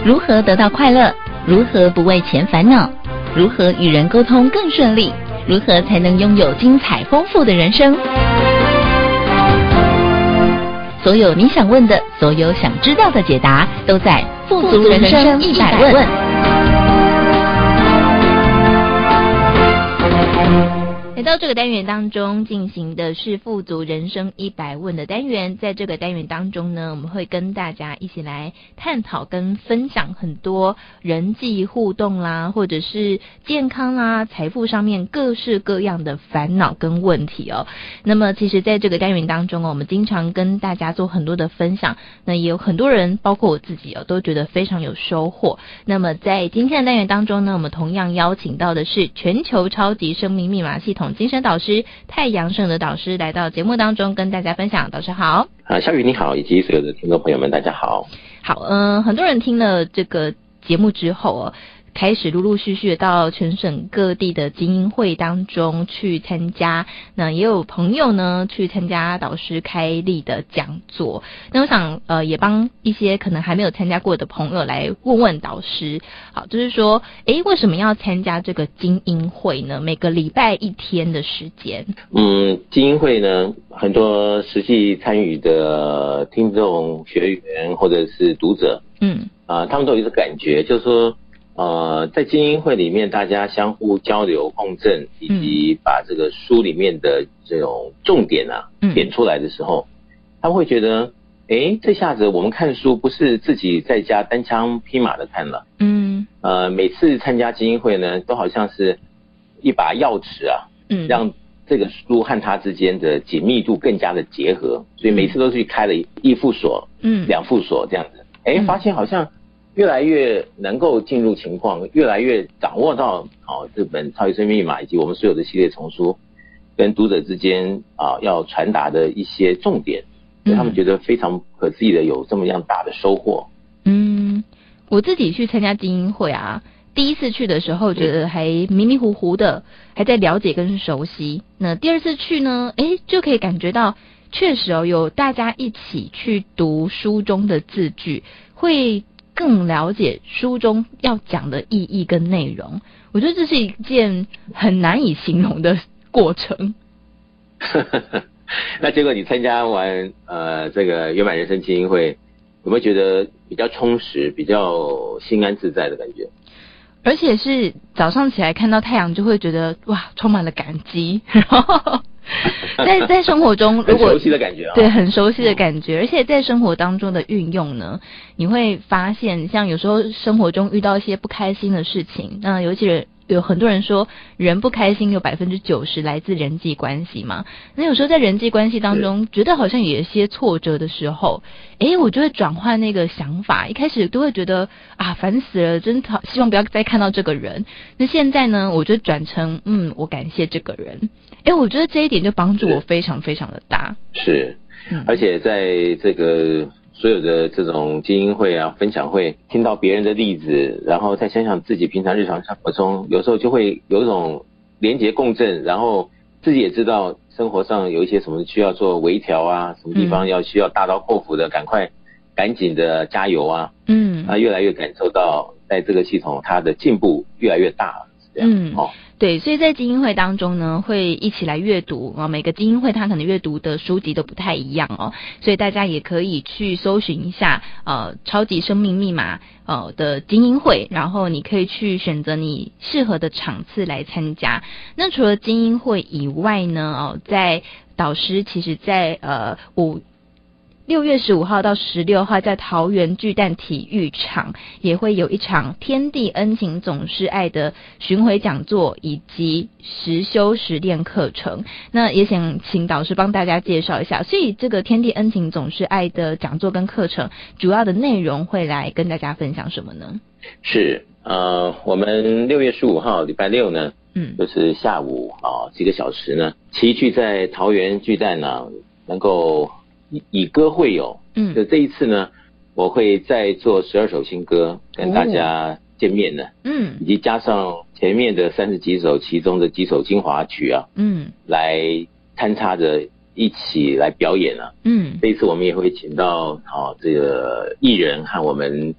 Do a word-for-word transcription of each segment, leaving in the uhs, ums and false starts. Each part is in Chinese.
如何得到快乐？如何不为钱烦恼？如何与人沟通更顺利？如何才能拥有精彩丰富的人生？所有你想问的，所有想知道的解答，都在富足人生一百问。来到这个单元当中进行的是富足人生一百问的单元，在这个单元当中呢，我们会跟大家一起来探讨跟分享很多人际互动啦，或者是健康啦、财富上面各式各样的烦恼跟问题哦。那么其实在这个单元当中哦，我们经常跟大家做很多的分享，那也有很多人包括我自己哦，都觉得非常有收获。那么在今天的单元当中呢，我们同样邀请到的是全球超级生命密码系统精神导师太阳盛德导师来到节目当中跟大家分享。导师好。 啊，小雨你好，以及所有的听众朋友们大家好。 好，嗯、呃，很多人听了这个节目之后哦，开始陆陆续续的到全省各地的精英会当中去参加，那也有朋友呢去参加导师开立的讲座。那我想呃也帮一些可能还没有参加过的朋友来问问导师，好，就是说诶为什么要参加这个精英会呢？每个礼拜一天的时间。 嗯，精英会呢，很多实际参与的听众学员或者是读者，嗯啊、呃，他们都有一个感觉，就是说呃，在精英会里面，大家相互交流、共振，以及把这个书里面的这种重点啊、嗯、点出来的时候，他们会觉得，哎，这下子我们看书不是自己在家单枪匹马的看了，嗯，呃，每次参加精英会呢，都好像是一把钥匙啊，嗯，让这个书和它之间的紧密度更加的结合，所以每次都去开了一副锁，嗯，两副锁这样子，哎，发现好像越来越能够进入情况，越来越掌握到哦这本超级生命密码以及我们所有的系列丛书跟读者之间啊要传达的一些重点，所以他们觉得非常不可思议的有这么样大的收获。 嗯，我自己去参加精英会啊，第一次去的时候觉得还迷迷糊糊的，还在了解跟熟悉。那第二次去呢，诶就可以感觉到确实哦，有大家一起去读书中的字句，会更了解书中要讲的意义跟内容。我觉得这是一件很难以形容的过程。 那结果你参加完呃这个圆满人生精英会，有没有觉得比较充实、比较心安自在的感觉？ 而且是早上起来看到太阳就会觉得哇，充满了感激。然后在在生活中如果很熟悉的感觉啊， 对，很熟悉的感觉，而且在生活当中的运用呢，你会发现像有时候生活中遇到一些不开心的事情，那尤其是有很多人说人不开心有百分之九十来自人际关系嘛，那有时候在人际关系当中觉得好像有一些挫折的时候，诶我就会转换那个想法，一开始都会觉得啊烦死了，真的希望不要再看到这个人，那现在呢我就转成嗯我感谢这个人，诶我觉得这一点就帮助我非常非常的大。 是，而且在这个所有的这种精英会啊、分享会，听到别人的例子，然后再想想自己平常日常生活中，有时候就会有一种连结共振，然后自己也知道生活上有一些什么需要做微调啊，什么地方要需要大刀阔斧的，赶快赶紧的加油啊，嗯，啊，越来越感受到在这个系统它的进步越来越大了，是这样，嗯，哦。 对，所以在精英会当中呢，会一起来阅读啊，每个精英会它可能阅读的书籍都不太一样哦，所以大家也可以去搜寻一下呃超级生命密码呃的精英会，然后你可以去选择你适合的场次来参加。那除了精英会以外呢，哦，在导师其实在呃五。六月十五号到十六号在桃园巨蛋体育场也会有一场天地恩情总是爱的巡回讲座以及实修实练课程，那也想请导师帮大家介绍一下，所以这个天地恩情总是爱的讲座跟课程主要的内容会来跟大家分享什么呢？ 是呃我们六月十五号礼拜六呢，嗯，就是下午啊几个小时呢，齐聚在桃园巨蛋呢，能够以歌会友，嗯，就这一次呢，我会再做十二首新歌跟大家见面呢，嗯，以及加上前面的三十几首，其中的几首精华曲啊，嗯，来参插着一起来表演啊，嗯，这一次我们也会请到好、哦、这个艺人和我们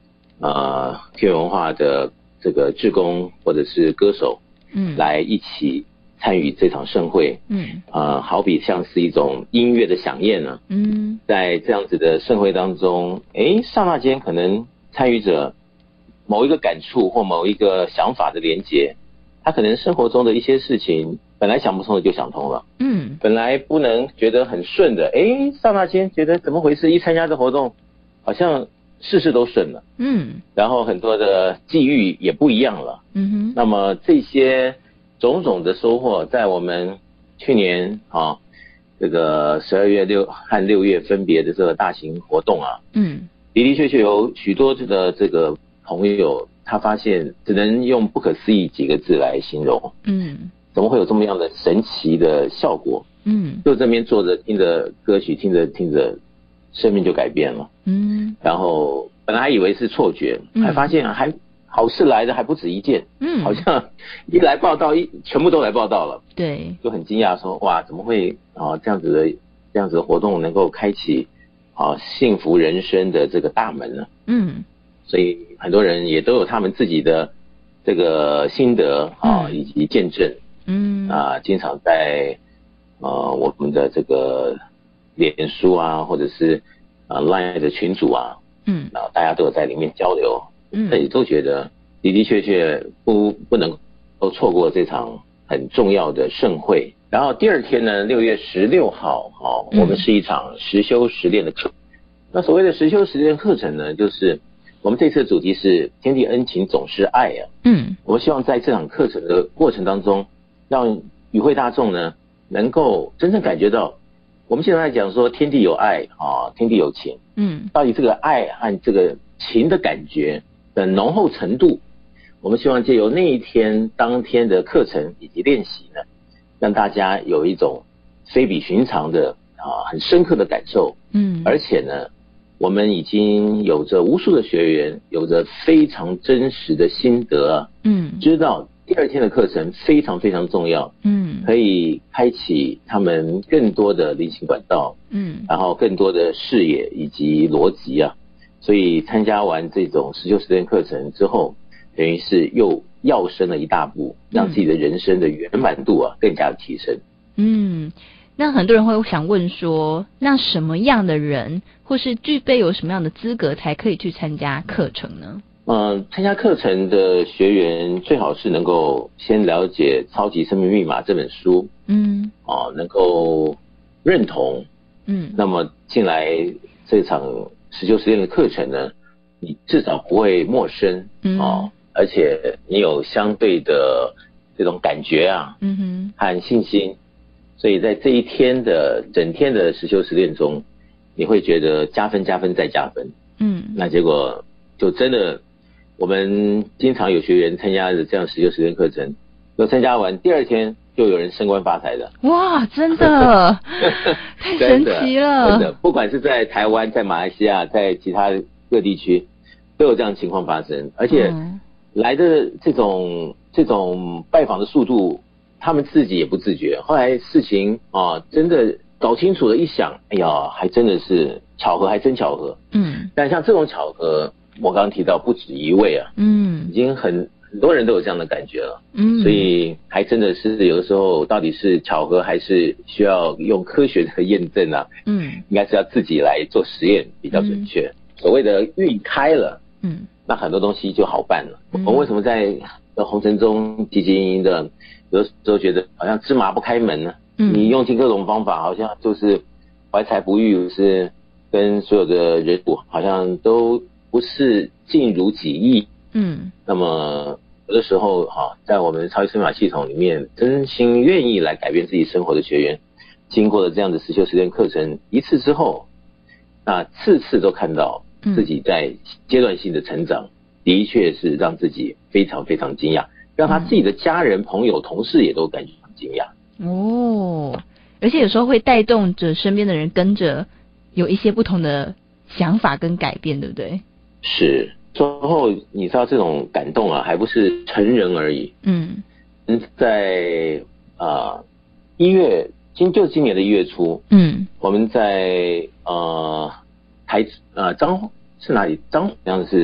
呃田园文化的这个志工或者是歌手，嗯，来一起参与这场盛会，嗯，呃，好比像是一种音乐的响宴呢，嗯，在这样子的盛会当中，诶，刹那间可能参与者某一个感触或某一个想法的连结，他可能生活中的一些事情本来想不通的就想通了，嗯，本来不能觉得很顺的，诶，刹那间觉得怎么回事？一参加这活动，好像事事都顺了，嗯，然后很多的际遇也不一样了，嗯哼，那么这些种种的收获，在我们去年啊这个十二月六和六月分别的这个大型活动啊，嗯，的的确确有许多的这个朋友，他发现只能用不可思议几个字来形容，嗯，怎么会有这么样的神奇的效果？嗯，就这边坐着听着歌曲，听着听着，生命就改变了，嗯，然后本来还以为是错觉，还发现还好事来的还不止一件，嗯，好像一来报道一全部都来报道了，对，就很惊讶说哇，怎么会啊这样子的这样子的活动能够开启啊幸福人生的这个大门呢？嗯，所以很多人也都有他们自己的这个心得啊、嗯、以及见证，嗯啊，经常在呃我们的这个脸书啊或者是啊 Line 的群组啊，嗯，然后大家都有在里面交流。嗯，也都觉得的的确确不不能够错过这场很重要的盛会。然后第二天呢，六月十六号，哦，我们是一场实修实练的课。那所谓的实修实练课程呢，就是我们这次的主题是天地恩情总是爱啊。嗯，我们希望在这场课程的过程当中，让与会大众呢能够真正感觉到，我们现在讲说天地有爱啊，天地有情。嗯，到底这个爱和这个情的感觉的浓厚程度，我们希望借由那一天当天的课程以及练习呢，让大家有一种非比寻常的啊很深刻的感受。嗯，而且呢，我们已经有着无数的学员，有着非常真实的心得，嗯，知道第二天的课程非常非常重要，嗯，可以开启他们更多的灵性管道，嗯，然后更多的视野以及逻辑啊。所以参加完这种实修实练课程之后，等于是又跃升了一大步，让自己的人生的圆满度啊更加的提升。嗯， 那很多人会想问说，那什么样的人或是具备有什么样的资格才可以去参加课程呢？ 嗯，参加课程的学员最好是能够先了解《超级生命密码》这本书，嗯，哦，能够认同，嗯，那么进来这场实修实练的课程呢，你至少不会陌生，嗯，哦，而且你有相对的这种感觉啊，嗯哼，和信心，所以在这一天的整天的实修实练中，你会觉得加分加分再加分，嗯，那结果就真的，我们经常有学员参加的这样实修实练课程，就参加完第二天就有人升官发财的。 哇，真的太神奇了。 真的，不管是在台湾、在马来西亚、在其他各地区，都有这样的情况发生。而且来的这种这种拜访的速度，他们自己也不自觉。后来事情啊，真的搞清楚了，一想，哎呀，还真的是巧合，还真巧合。嗯。但像这种巧合，我刚刚提到不止一位啊。嗯。已经很。很多人都有这样的感觉了，嗯，所以还真的是有的时候到底是巧合还是需要用科学的验证啊？嗯，应该是要自己来做实验比较准确。嗯、所谓的运开了，嗯，那很多东西就好办了。嗯、我们为什么在红尘中汲汲营营的，有的时候觉得好像芝麻不开门呢？嗯，你用尽各种方法，好像就是怀才不遇，是跟所有的人好像都不是尽如己意。嗯，那么有的时候哈、啊，在我们超级生命系统里面，真心愿意来改变自己生活的学员，经过了这样的实修实练课程一次之后，那次次都看到自己在阶段性的成长，嗯、的确是让自己非常非常惊讶，让他自己的家人、朋友、同事也都感觉很惊讶。 哦，而且有时候会带动着身边的人跟着有一些不同的想法跟改变，对不对？ 是。之后你知道这种感动啊，还不是成人而已。嗯，在啊一月，今就今年的一月初，嗯，我们在呃台呃彰是哪里彰好像是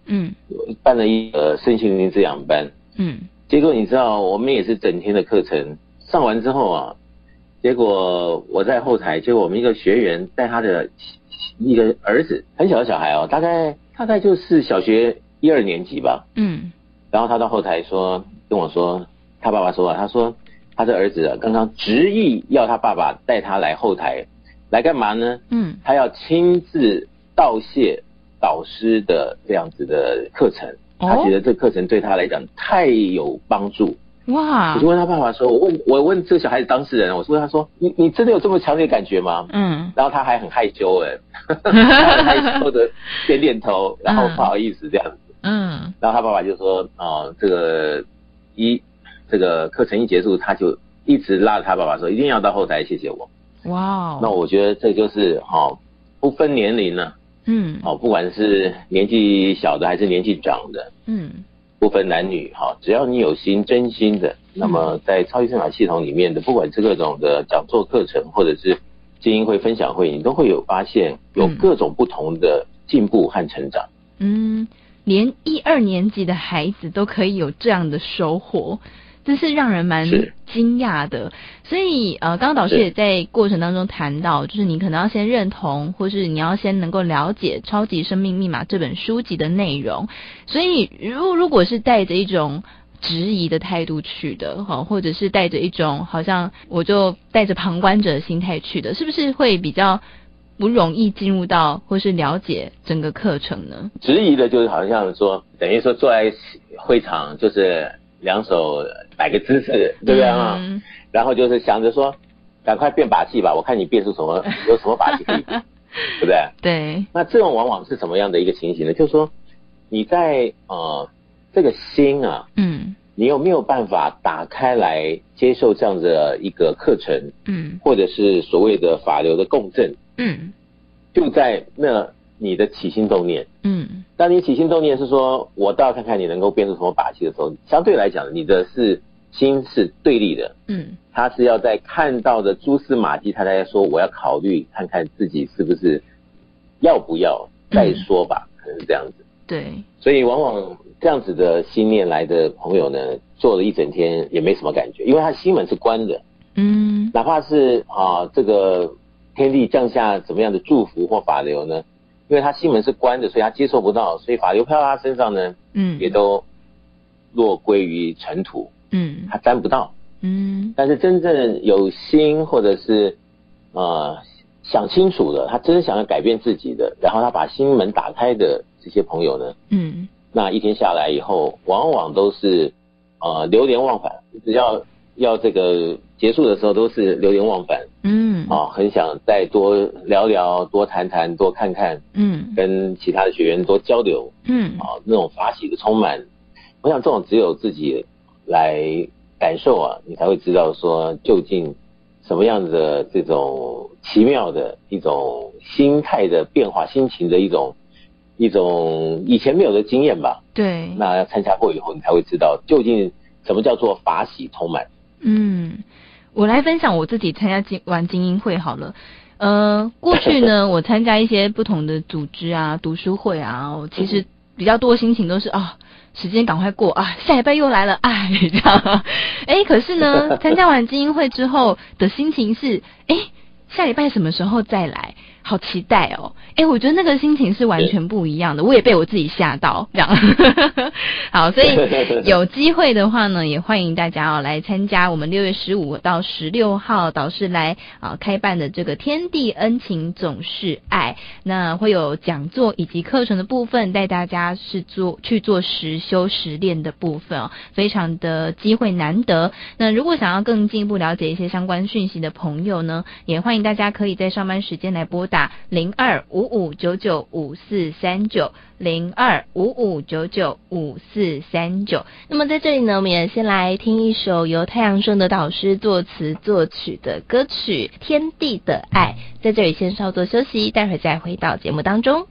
嗯，办了一个身心灵滋养班，嗯，结果你知道我们也是整天的课程上完之后啊，结果我在后台，结果我们一个学员带他的一个儿子，很小的小孩哦，大概大概就是小学一二年级吧，嗯，然后他到后台说跟我说，他爸爸说啊，他说他的儿子啊刚刚执意要他爸爸带他来后台，来干嘛呢？嗯，他要亲自道谢导师的这样子的课程，他觉得这课程对他来讲太有帮助。哇！我就问他爸爸说，我问我问这个小孩子当事人，我问他说，你你真的有这么强烈的感觉吗？嗯，然后他还很害羞哎，他很害羞的点点头，然后不好意思这样子。嗯，然后他爸爸就说，哦，这个一这个课程一结束，他就一直拉着他爸爸说，一定要到后台谢谢我。哇！那我觉得这就是哦，不分年龄呢，嗯，哦，不管是年纪小的还是年纪长的，嗯。不分男女哈，只要你有心真心的，那么在超级生涯系统里面的，不管是各种的讲座课程或者是精英会分享会，你都会有发现有各种不同的进步和成长。嗯， 连一二年级的孩子都可以有这样的收获，这是让人蛮惊讶的。所以呃，刚刚导师也在过程当中谈到，就是你可能要先认同，或是你要先能够了解《超级生命密码》这本书籍的内容。所以如如果是带着一种质疑的态度去的，或者是带着一种好像我就带着旁观者的心态去的，是不是会比较不容易进入到或是了解整个课程呢？ 质疑的就是好像说，等于说坐在会场就是两手摆个姿势，对不对啊？嗯，然后就是想着说，赶快变把戏吧，我看你变出什么，有什么把戏可以变，对不对？ 对。 那这种往往是什么样的一个情形呢？就是说你在呃这个心啊，嗯，你有没有办法打开来接受这样的一个课程，嗯，或者是所谓的法流的共振，嗯，就在那你的起心动念，嗯，当你起心动念是说我倒要看看你能够变出什么把戏的时候，相对来讲你的是心是对立的，嗯，他是要在看到的蛛丝马迹，他才说我要考虑看看自己是不是要不要再说吧，嗯，可能是这样子。 对， 所以往往这样子的心念来的朋友呢，做了一整天也没什么感觉，因为他心门是关的，嗯，哪怕是啊这个天地降下怎么样的祝福或法流呢，因为他心门是关的，所以他接受不到，所以法流飘到他身上呢，嗯，也都落归于尘土，嗯，他沾不到，嗯，但是真正有心或者是呃想清楚的，他真想要改变自己的，然后他把心门打开的这些朋友呢，嗯，那一天下来以后，往往都是呃流连忘返，只要要这个结束的时候都是流连忘返，嗯，啊，很想再多聊聊，多谈谈，多看看，嗯，跟其他的学员多交流，嗯，啊，那种法喜的充满，我想这种只有自己来感受啊，你才会知道说究竟什么样的这种奇妙的一种心态的变化，心情的一种一种以前没有的经验吧。 对。 那要参加过以后，你才会知道究竟什么叫做法喜充满。 嗯，我来分享我自己参加精完精英会好了。呃，过去呢，我参加一些不同的组织啊、读书会啊，我其实比较多心情都是啊。时间赶快过啊，下礼拜又来了，哎，这样，哎，可是呢，参加完精英会之后的心情是，哎，下礼拜什么时候再来？好期待哦！哎，我觉得那个心情是完全不一样的，我也被我自己吓到，这样。好，所以有机会的话呢，也欢迎大家哦来参加我们六月十五到十六号导师来啊开办的这个天地恩情总是爱，那会有讲座以及课程的部分，带大家是做去做实修实练的部分哦，非常的机会难得。那如果想要更进一步了解一些相关讯息的朋友呢，也欢迎大家可以在上班时间来拨打零二五五九九五四三九零二五五九九五四三九。那么在这里呢，我们也先来听一首由太阳升的导师作词作曲的歌曲《天地的爱》。在这里先稍作休息，待会再回到节目当中。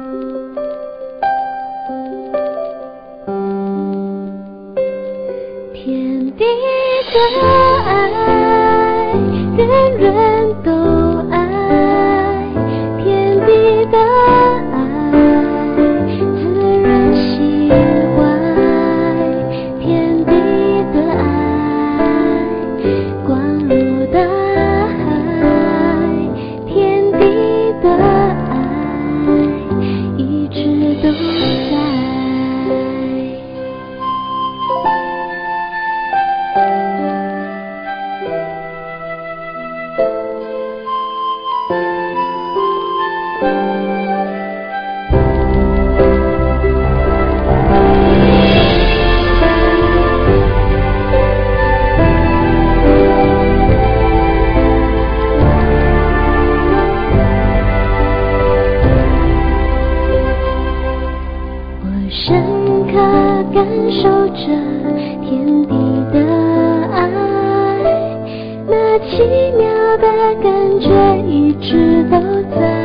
天地的爱，人人都爱。天地的爱，自然深刻感受着天地的爱，那奇妙的感觉一直都在。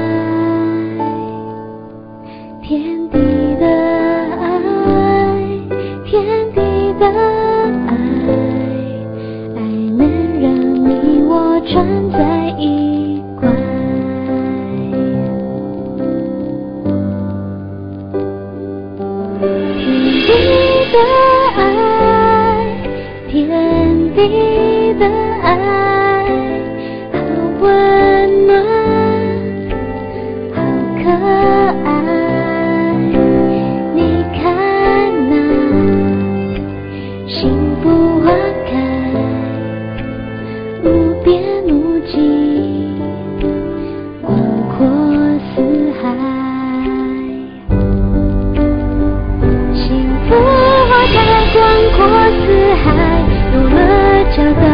天地的爱，天地的爱，爱能让你我串在一块。天地的爱，好温暖，好可爱。你看那幸福花开，无边无际，广阔四海。幸福花开，广阔四海。有了交代，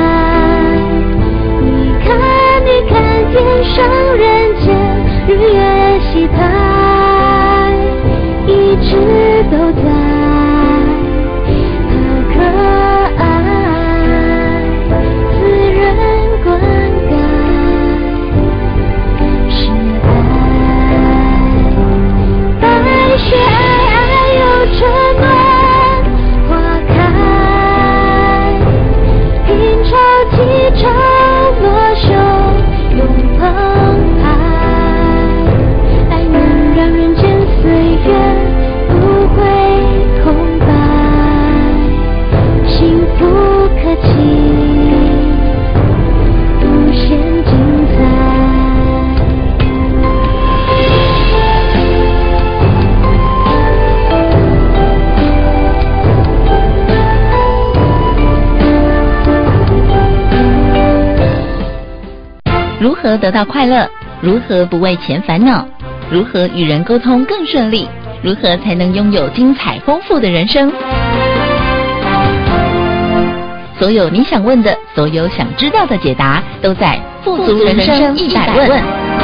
你看，你看，天上人间，日月西台，一直都在，好可爱，自然灌溉，是爱，白雪皑皑又春暖。起潮落袖永澎湃，爱能让人间岁月不会空白，幸福可期，无限精彩。 如何得到快乐？如何不为钱烦恼？如何与人沟通更顺利？如何才能拥有精彩丰富的人生？所有你想问的，所有想知道的解答，都在《富足人生一百问》。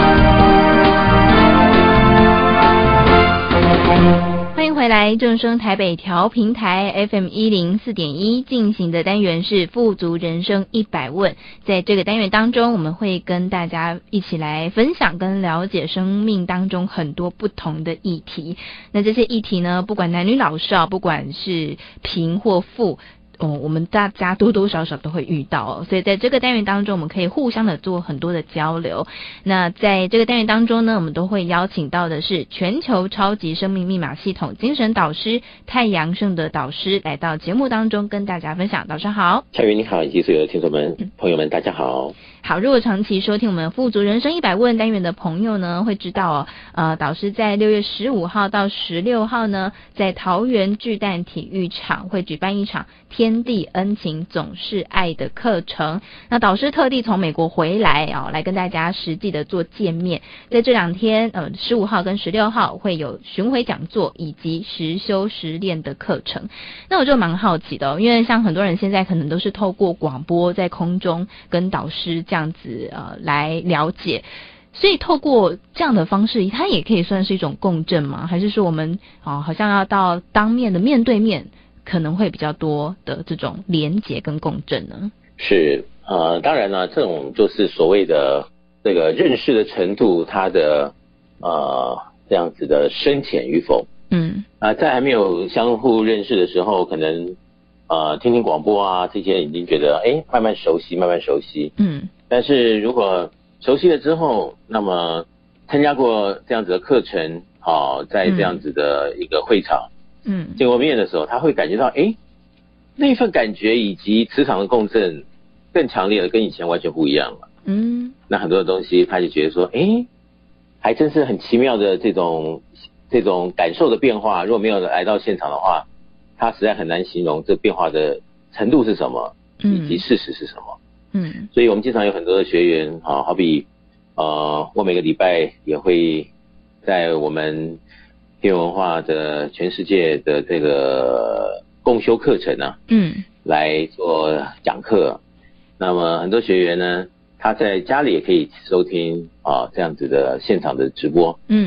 欢迎回来，正声台北调频台 F M 一零四点一进行的单元是富足人生一百问。在这个单元当中，我们会跟大家一起来分享跟了解生命当中很多不同的议题。那这些议题呢，不管男女老少，不管是贫或富，哦，我们大家多多少少都会遇到哦，所以在这个单元当中，我们可以互相的做很多的交流。那在这个单元当中呢，我们都会邀请到的是全球超级生命密码系统精神导师太阳盛德导师来到节目当中跟大家分享。导师好。 夏云你好，以及所有的听众们、嗯、朋友们大家好。 好，如果长期收听我们富足人生一百问单元的朋友呢，会知道哦，呃，导师在六月十五号到十六号呢，在桃园巨蛋体育场会举办一场天地恩情总是爱的课程。那导师特地从美国回来啊、哦，来跟大家实际的做见面。在这两天，呃，十五号跟十六号会有巡回讲座以及实修实练的课程。那我就蛮好奇的、哦，因为像很多人现在可能都是透过广播在空中跟导师这样子呃来了解，所以透过这样的方式，它也可以算是一种共振吗？还是说我们啊、呃、好像要到当面的面对面，可能会比较多的这种连结跟共振呢？ 是呃，当然呢，这种就是所谓的这个认识的程度，它的呃这样子的深浅与否。嗯啊、呃，在还没有相互认识的时候，可能呃听听广播啊这些已经觉得哎慢慢熟悉，慢慢熟悉。嗯。但是如果熟悉了之后，那么参加过这样子的课程，好、哦，在这样子的一个会场，嗯，见过面的时候，他会感觉到，哎，那份感觉以及磁场的共振更强烈了，跟以前完全不一样了。嗯，那很多的东西，他就觉得说，哎，还真是很奇妙的这种这种感受的变化。如果没有来到现场的话，他实在很难形容这变化的程度是什么，以及事实是什么。嗯，所以我们经常有很多的学员，好，好比，呃，我每个礼拜也会在我们天文化的全世界的这个共修课程啊，嗯，来做讲课。那么很多学员呢，他在家里也可以收听啊这样子的现场的直播，嗯，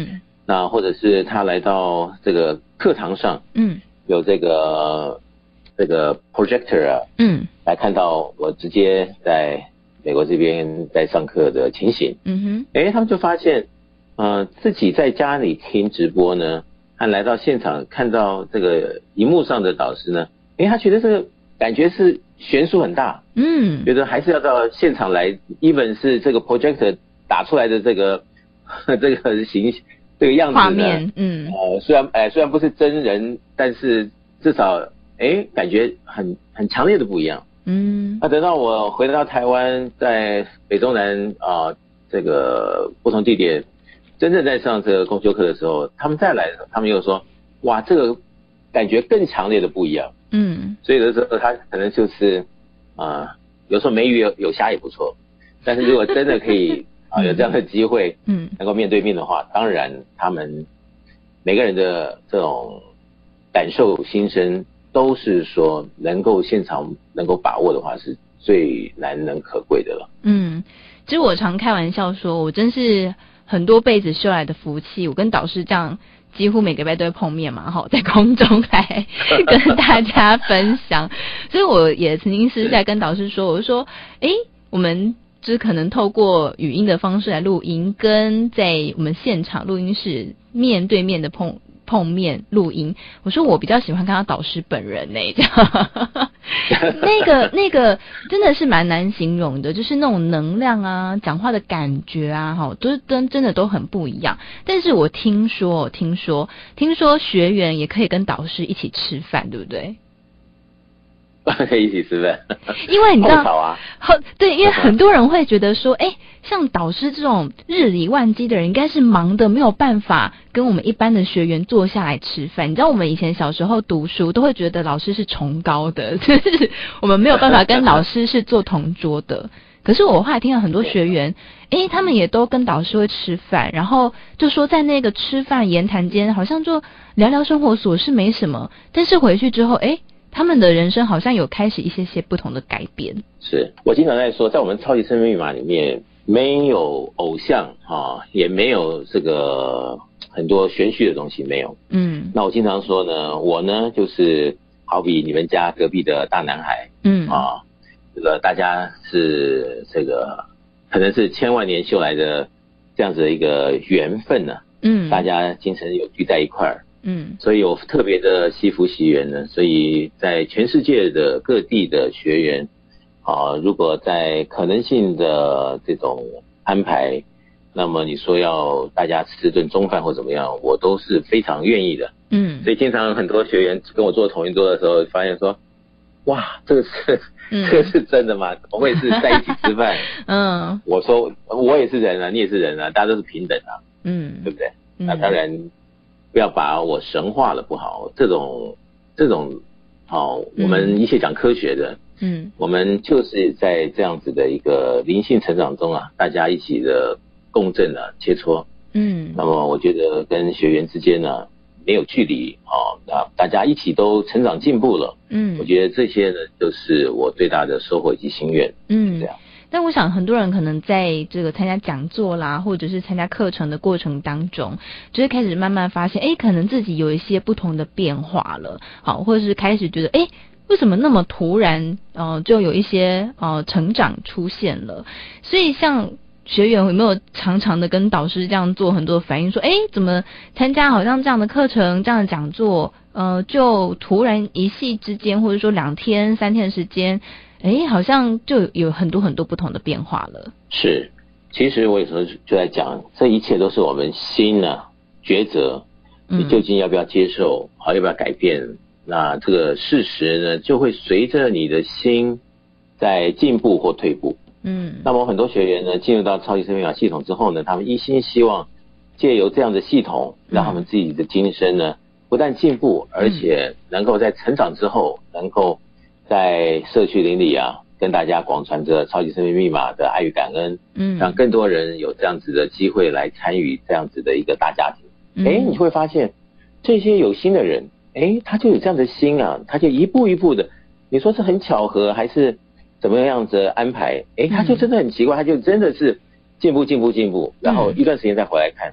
那或者是他来到这个课堂上，嗯，有这个这个 projector 啊，嗯，来看到我直接在美国这边在上课的情形，嗯哼，哎，他们就发现，呃，自己在家里听直播呢，和来到现场看到这个荧幕上的导师呢，哎，他觉得这个感觉是悬殊很大，嗯，觉得还是要到现场来 ，even 是这个 projector 打出来的这个这个形这个样子呢，画面，嗯，呃，虽然哎虽然不是真人，但是至少哎感觉很很强烈的不一样，嗯，那等到我回到台湾，在北中南啊、呃、这个不同地点，真正在上这个公修课的时候，他们再来的时候，他们又说，哇，这个感觉更强烈的不一样。嗯，所以有的时候他可能就是啊、呃，有时候没鱼有有虾也不错，但是如果真的可以啊、呃、有这样的机会，嗯，能够面对面的话，当然他们每个人的这种感受心声都是说能够现场能够把握的话，是最难能可贵的了。嗯， 其实我常开玩笑说，我真是很多辈子修来的福气，我跟导师这样。几乎每个礼拜都会碰面嘛，哈，在空中来跟大家分享。所以我也曾经私下跟导师说，我就说，诶，我们就是可能透过语音的方式来录音，跟在我们现场录音室面对面的碰碰面录音。我说我比较喜欢看到导师本人呢、欸，这样。那个那个真的是蛮难形容的，就是那种能量啊，讲话的感觉啊，哈，都跟真的都很不一样。但是我听说，听说，听说学员也可以跟导师一起吃饭，对不对？ 可以一起吃饭， 因为你知道， 啊、 对，因为很多人会觉得说，哎，像导师这种日理万机的人，应该是忙的没有办法跟我们一般的学员坐下来吃饭。你知道，我们以前小时候读书都会觉得老师是崇高的，就是我们没有办法跟老师是坐同桌的。可是我后来听到很多学员，诶，他们也都跟导师会吃饭，然后就说在那个吃饭言谈间，好像就聊聊生活琐事没什么，但是回去之后，诶，他们的人生好像有开始一些些不同的改变。 是我经常在说，在我们超级生命密码里面，没有偶像啊，也没有这个很多玄虚的东西，没有。嗯，那我经常说呢，我呢就是好比你们家隔壁的大男孩，嗯啊，这个大家是这个可能是千万年修来的这样子的一个缘分呢、啊，嗯，大家精神有聚在一块儿。嗯，所以有特别的惜福惜缘呢，所以在全世界的各地的学员，啊，如果在可能性的这种安排，那么你说要大家吃顿中饭或怎么样，我都是非常愿意的。嗯，所以经常很多学员跟我坐同一桌的时候，发现说，哇，这个是、嗯、这个是真的吗？怎么会是在一起吃饭？嗯，我说我也是人啊，你也是人啊，大家都是平等啊，嗯，对不对？嗯、那当然。不要把我神化了不好，这种这种好、哦，我们一切讲科学的，嗯，我们就是在这样子的一个灵性成长中啊，大家一起的共振啊，切磋，嗯，那么我觉得跟学员之间呢没有距离哦，那大家一起都成长进步了，嗯，我觉得这些呢就是我最大的收获以及心愿，嗯，这样。 但我想很多人可能在这个参加讲座啦，或者是参加课程的过程当中，就会开始慢慢发现，诶，可能自己有一些不同的变化了，好，或者是开始觉得，诶，为什么那么突然，呃，就有一些呃成长出现了。所以像学员有没有常常的跟导师这样做很多反应，说，诶，怎么参加好像这样的课程、这样的讲座，呃，就突然一夕之间，或者说两天、三天的时间。哎，好像就有很多很多不同的变化了。 是，其实我有时候就在讲，这一切都是我们心呢、啊、抉择，你究竟要不要接受，好、嗯、要不要改变？那这个事实呢，就会随着你的心在进步或退步。嗯，那么很多学员呢，进入到超级生命密码系统之后呢，他们一心希望借由这样的系统，让他们自己的精神呢，不但进步，而且能够在成长之后，能够在社区邻里啊，跟大家广传着超级生命密码的爱与感恩，嗯，让更多人有这样子的机会来参与这样子的一个大家庭。哎、嗯，你会发现这些有心的人，哎，他就有这样的心啊，他就一步一步的，你说是很巧合还是怎么样子安排？哎，他就真的很奇怪，他就真的是进步进步进步，然后一段时间再回来看，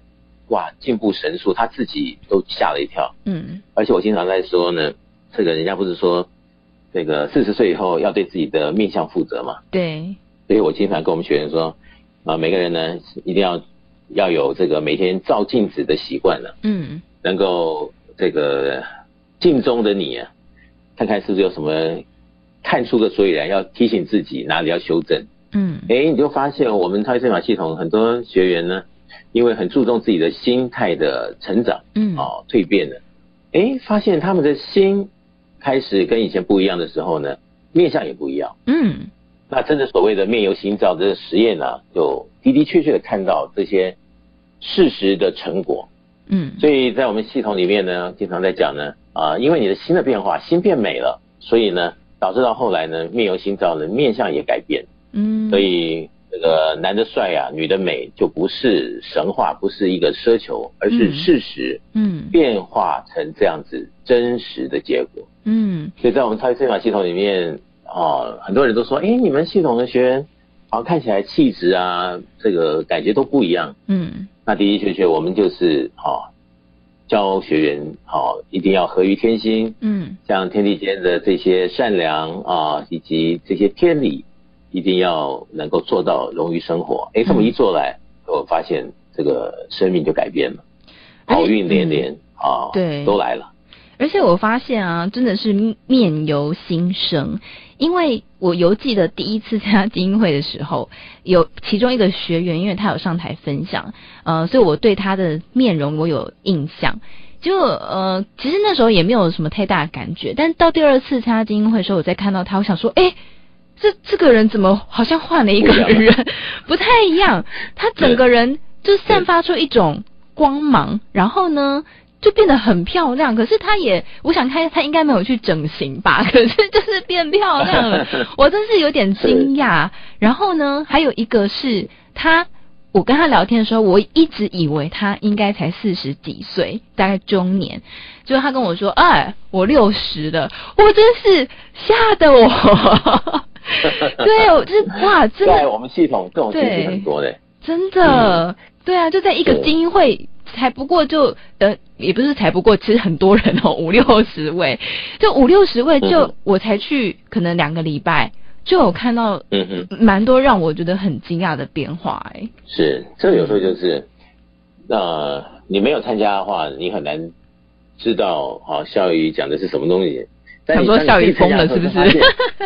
哇进步神速，他自己都吓了一跳。 嗯， 而且我经常在说呢，这个人家不是说这个四十岁以后要对自己的面相负责嘛？ 对。 所以我经常跟我们学员说，啊、呃，每个人呢一定要要有这个每天照镜子的习惯了。嗯，能够这个镜中的你啊，看看是不是有什么看出个所以然，要提醒自己哪里要修正。嗯，哎，你就发现我们超级生命系统很多学员呢，因为很注重自己的心态的成长，嗯，哦，蜕变了，哎，发现他们的心开始跟以前不一样的时候呢，面相也不一样。嗯，那真的所谓的面由心造的实验呢、啊，就的的确确的看到这些事实的成果。嗯，所以在我们系统里面呢，经常在讲呢，啊、呃，因为你的心的变化，心变美了，所以呢，导致到后来呢，面由心造的面相也改变。嗯，所以这个男的帅啊，女的美，就不是神话，不是一个奢求，而是事实。嗯，变化成这样子真实的结果。嗯，所以在我们超级生命系统里面，哦，很多人都说，哎，你们系统的学员，好像看起来气质啊，这个感觉都不一样。嗯，那的的确确，我们就是哦，教学员哦，一定要合于天心。嗯，像天地间的这些善良啊，以及这些天理。一定要能够做到融于生活，哎，这么一做来，嗯、我发现这个生命就改变了，好运连连、嗯、啊， 对， 都来了。 而且我发现啊，真的是面由心生，因为我犹记得第一次参加精英会的时候，有其中一个学员，因为他有上台分享，呃，所以我对他的面容我有印象。就呃，其实那时候也没有什么太大的感觉，但到第二次参加精英会的时候，我再看到他，我想说，哎。这这个人怎么好像换了一个人，不太一样。他整个人就散发出一种光芒，然后呢就变得很漂亮。可是他也，我想他他应该没有去整形吧？可是就是变漂亮了，我真是有点惊讶。然后呢，还有一个是他，我跟他聊天的时候，我一直以为他应该才四十几岁，大概中年。就他跟我说：“哎，我六十了。”我真是吓得我。对，我就是哇，真的， 在我们系统这种情形很多的， 真的、嗯，对啊，就在一个精英会，才不过就呃，也不是才不过，其实很多人哦，五六十位，就五六十位，就、嗯、我才去可能两个礼拜，就有看到嗯嗯，蛮多让我觉得很惊讶的变化哎、欸。 是，这有时候就是，呃，你没有参加的话，你很难知道啊，笑语讲的是什么东西。 想说笑语疯了是不是？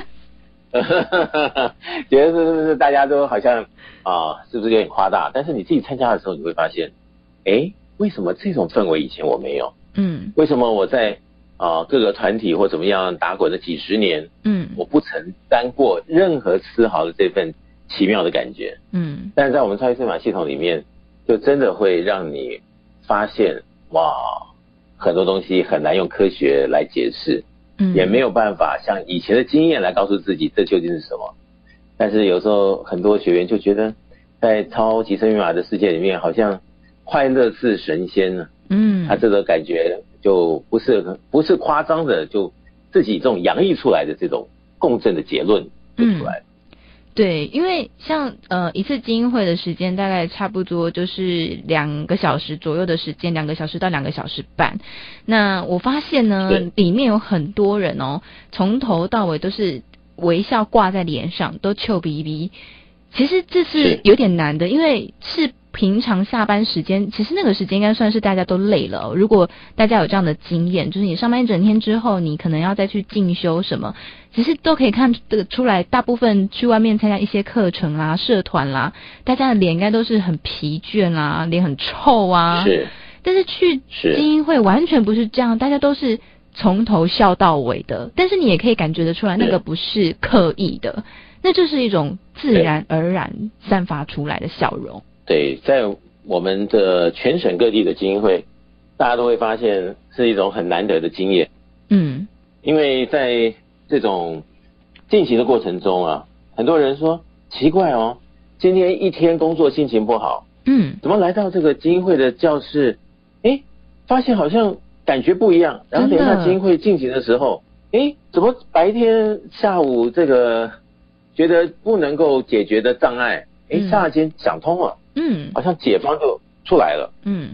觉得是不是大家都好像啊，是不是有点夸大？但是你自己参加的时候，你会发现，哎，为什么这种氛围以前我没有？嗯，为什么我在啊各个团体或怎么样打滚了几十年，嗯，我不曾沾过任何丝毫的这份奇妙的感觉？嗯，但是在我们超级生命系统里面，就真的会让你发现，哇，很多东西很难用科学来解释。嗯，也没有办法像以前的经验来告诉自己这究竟是什么。但是有时候很多学员就觉得，在超级生命密码的世界里面，好像快乐是神仙呢。嗯，他这个感觉就不是不是夸张的，就自己这种洋溢出来的这种共振的结论就出来了。 嗯，对，因为像呃一次精英会的时间大概差不多就是两个小时左右的时间，两个小时到两个小时半。那我发现呢，里面有很多人哦，从头到尾都是微笑挂在脸上，都臭逼逼。其实这是有点难的，因为是平常下班时间，其实那个时间应该算是大家都累了哦。如果大家有这样的经验，就是你上班一整天之后，你可能要再去进修什么，其实都可以看得出来，大部分去外面参加一些课程啦、社团啦，大家的脸应该都是很疲倦啦，脸很臭啊。 是。 但是去精英会完全不是这样，大家都是从头笑到尾的，但是你也可以感觉得出来，那个不是刻意的，那就是一种自然而然散发出来的笑容。 对，在我们的全省各地的精英会，大家都会发现是一种很难得的经验。嗯，因为在这种进行的过程中啊，很多人说奇怪哦，今天一天工作心情不好，嗯，怎么来到这个精英会的教室，哎，发现好像感觉不一样，然后等一下精英会进行的时候，哎，怎么白天下午这个觉得不能够解决的障碍，哎，刹那间想通了。嗯，好像解方就出来了。嗯，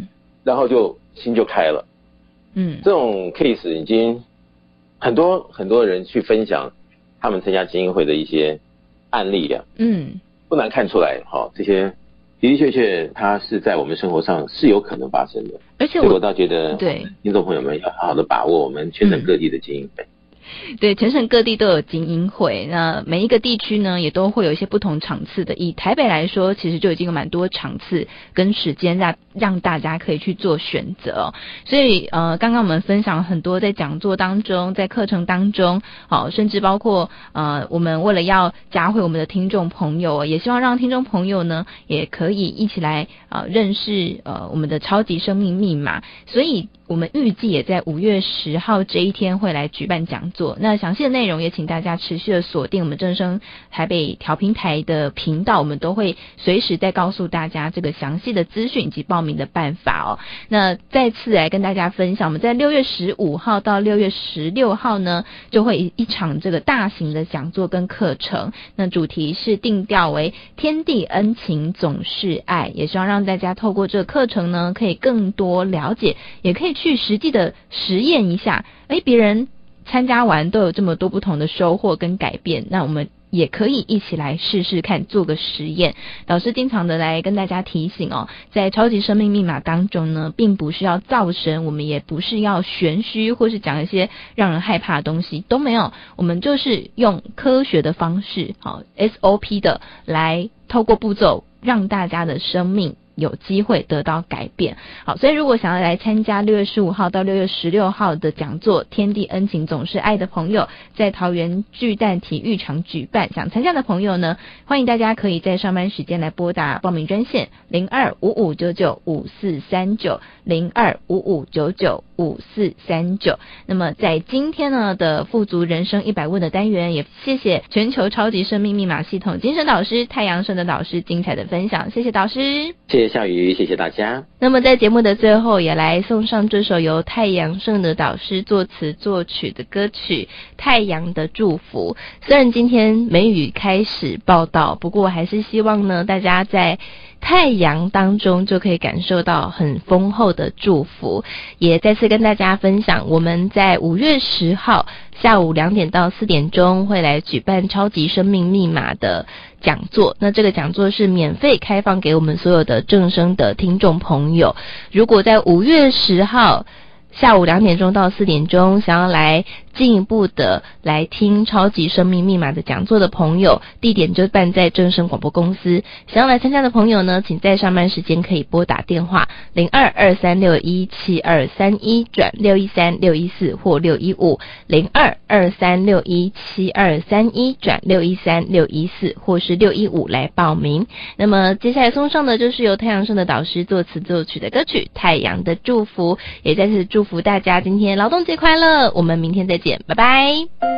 然后就心就开了。嗯，这种 case 已经很多很多人去分享他们参加精英会的一些案例啊。嗯，不难看出来，哈、哦，这些的的确确，它是在我们生活上是有可能发生的。 而且我， 所以我倒觉得，对听众朋友们要好好的把握我们全省各地的精英会。嗯对，全省各地都有精英会，那每一个地区呢也都会有一些不同场次的。以台北来说，其实就已经有蛮多场次跟时间让让大家可以去做选择。所以呃，刚刚我们分享很多在讲座当中，在课程当中，好、哦，甚至包括呃，我们为了要嘉惠我们的听众朋友，也希望让听众朋友呢也可以一起来呃认识呃我们的超级生命密码。所以我们预计也在五月十号这一天会来举办讲座。那详细的内容也请大家持续的锁定我们正声台北调频台的频道，我们都会随时再告诉大家这个详细的资讯以及报名的办法哦。那再次来跟大家分享，我们在六月十五号到六月十六号呢，就会一场这个大型的讲座跟课程。那主题是定调为天地恩情总是爱，也希望让大家透过这个课程呢，可以更多了解，也可以去实际的实验一下，诶，别人参加完都有这么多不同的收获跟改变，那我们也可以一起来试试看，做个实验。导师经常的来跟大家提醒哦，在超级生命密码当中呢，并不是要造神，我们也不是要玄虚或是讲一些让人害怕的东西，都没有，我们就是用科学的方式，好 S O P 的来透过步骤让大家的生命有机会得到改变。好，所以如果想要来参加六月十五号到六月十六号的讲座，天地恩情总是爱的朋友，在桃园巨蛋体育场举办，想参加的朋友呢，欢迎大家可以在上班时间来拨打报名专线零二五五九九五四三九 零二五五九九五四三九。那么在今天呢的富足人生一百问的单元，也谢谢全球超级生命密码系统精神导师太阳盛的导师精彩的分享，谢谢导师。 谢谢夏雨，谢谢大家。 那么在节目的最后，也来送上这首由太阳盛的导师作词作曲的歌曲《太阳的祝福》。虽然今天梅雨开始报道，不过还是希望呢，大家在太阳当中就可以感受到很丰厚的祝福。也再次跟大家分享，我们在五月十号下午两点到四点钟会来举办超级生命密码的讲座。那这个讲座是免费开放给我们所有的正声的听众朋友。如果在五月十号下午两点钟到四点钟想要来进一步的来听超级生命密码的讲座的朋友，地点就办在正声广播公司。想要来参加的朋友呢，请在上班时间可以拨打电话零二二三六一七二三一转六一三六一四或六一五零二二三六一七二三一转六一三六一四或是六一五来报名。那么接下来送上的就是由太阳盛的导师作词作曲的歌曲《太阳的祝福》，也再次祝福大家今天劳动节快乐，我们明天再见，拜拜。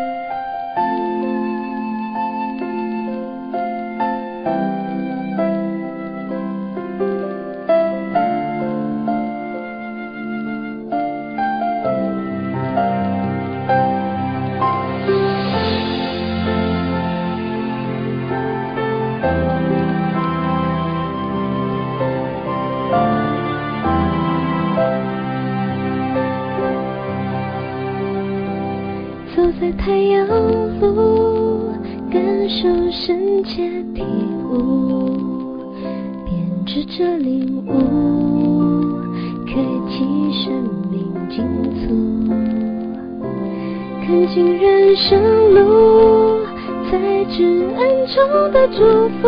在太阳路，感受深切体悟，编织着领悟，开启生命进足，看尽人生路，才知恩宠的祝福，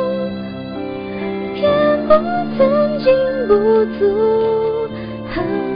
眼不曾经不足。